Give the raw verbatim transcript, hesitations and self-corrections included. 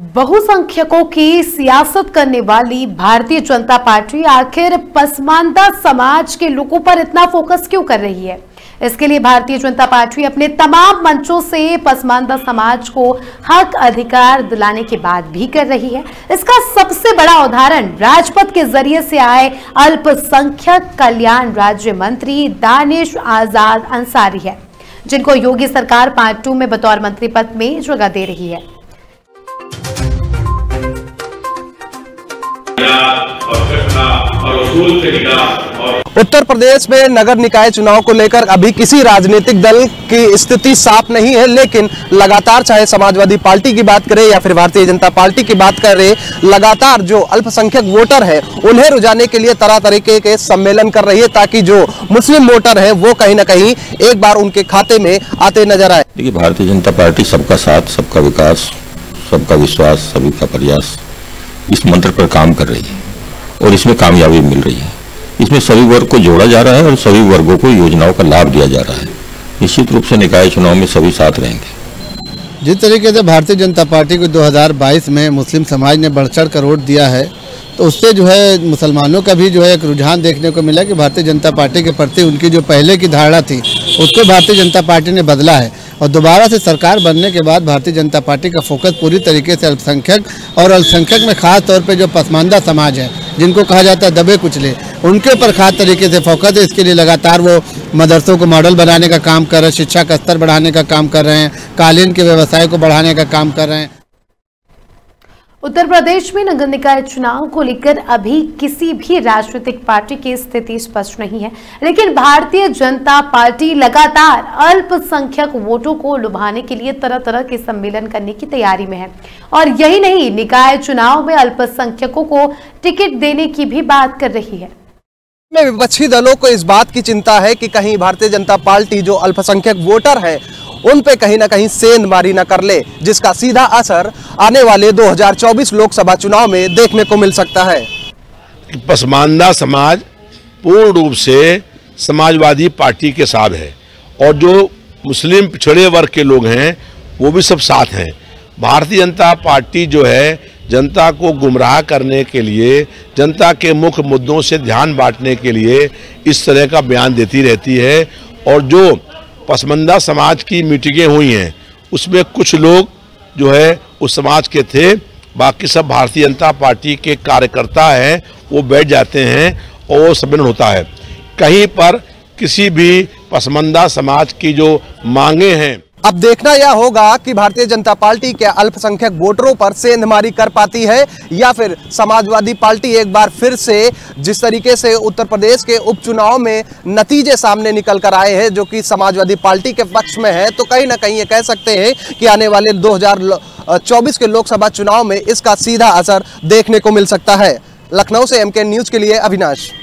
बहुसंख्यकों की सियासत करने वाली भारतीय जनता पार्टी आखिर पसमानदा समाज के लोगों पर इतना फोकस क्यों कर रही है? इसके लिए भारतीय जनता पार्टी अपने तमाम मंचों से पसमानदा समाज को हक अधिकार दिलाने की बात भी कर रही है। इसका सबसे बड़ा उदाहरण राजपथ के जरिए से आए अल्पसंख्यक कल्याण राज्य मंत्री दानिश आजाद अंसारी है, जिनको योगी सरकार पार्ट टू में बतौर मंत्री पद में जगह दे रही है। उत्तर प्रदेश में नगर निकाय चुनाव को लेकर अभी किसी राजनीतिक दल की स्थिति साफ नहीं है, लेकिन लगातार चाहे समाजवादी पार्टी की बात करें या फिर भारतीय जनता पार्टी की बात करें, लगातार जो अल्पसंख्यक वोटर है उन्हें रुझाने के लिए तरह तरीके के सम्मेलन कर रही है, ताकि जो मुस्लिम वोटर है वो कहीं ना कहीं एक बार उनके खाते में आते नजर आए। देखिए, भारतीय जनता पार्टी सबका साथ, सबका विकास, सबका विश्वास, सभी का प्रयास, इस मंत्र पर काम कर रही है और इसमें कामयाबी मिल रही है। इसमें सभी वर्ग को जोड़ा जा रहा है और सभी वर्गों को योजनाओं का लाभ दिया जा रहा है। निश्चित रूप से निकाय चुनाव में सभी साथ रहेंगे। जिस तरीके से भारतीय जनता पार्टी को दो हज़ार बाईस में मुस्लिम समाज ने बढ़ चढ़ कर वोट दिया है, तो उससे जो है मुसलमानों का भी जो है एक रुझान देखने को मिला कि भारतीय जनता पार्टी के प्रति उनकी जो पहले की धारणा थी उसको भारतीय जनता पार्टी ने बदला है। और दोबारा से सरकार बनने के बाद भारतीय जनता पार्टी का फोकस पूरी तरीके से अल्पसंख्यक और अल्पसंख्यक में खास तौर पे जो पसमानदा समाज है, जिनको कहा जाता है दबे कुचले, उनके ऊपर खास तरीके से फोकस है। इसके लिए लगातार वो मदरसों को मॉडल बनाने का काम कर रहे हैं, शिक्षा का स्तर बढ़ाने का काम कर रहे हैं, कालीन के व्यवसाय को बढ़ाने का काम कर रहे हैं। उत्तर प्रदेश में नगर निकाय चुनाव को लेकर अभी किसी भी राजनीतिक पार्टी की स्थिति स्पष्ट नहीं है, लेकिन भारतीय जनता पार्टी लगातार अल्पसंख्यक वोटों को लुभाने के लिए तरह तरह के सम्मेलन करने की तैयारी में है। और यही नहीं, निकाय चुनाव में अल्पसंख्यकों को टिकट देने की भी बात कर रही है। विपक्षी दलों को इस बात की चिंता है कि कहीं भारतीय जनता पार्टी जो अल्पसंख्यक वोटर है उन पे कहीं ना कहीं सेंधमारी न कर ले, जिसका सीधा असर आने वाले दो हज़ार चौबीस लोकसभा चुनाव में देखने को मिल सकता है। पसमानदा समाज पूर्ण रूप से समाजवादी पार्टी के साथ है और जो मुस्लिम पिछड़े वर्ग के लोग हैं वो भी सब साथ हैं। भारतीय जनता पार्टी जो है जनता को गुमराह करने के लिए, जनता के मुख्य मुद्दों से ध्यान बांटने के लिए इस तरह का बयान देती रहती है। और जो पसमानदा समाज की मीटिंगें हुई हैं उसमें कुछ लोग जो है उस समाज के थे, बाकी सब भारतीय जनता पार्टी के कार्यकर्ता हैं, वो बैठ जाते हैं और वो सम्मेलन होता है। कहीं पर किसी भी पसमानदा समाज की जो मांगे हैं, अब देखना यह होगा कि भारतीय जनता पार्टी के अल्पसंख्यक वोटरों पर सेंधमारी कर पाती है या फिर समाजवादी पार्टी एक बार फिर से, जिस तरीके से उत्तर प्रदेश के उपचुनाव में नतीजे सामने निकल कर आए हैं जो कि समाजवादी पार्टी के पक्ष में है, तो कहीं ना कहीं ये कह सकते हैं कि आने वाले दो हज़ार चौबीस के लोकसभा चुनाव में इसका सीधा असर देखने को मिल सकता है। लखनऊ से एमके न्यूज के लिए अविनाश।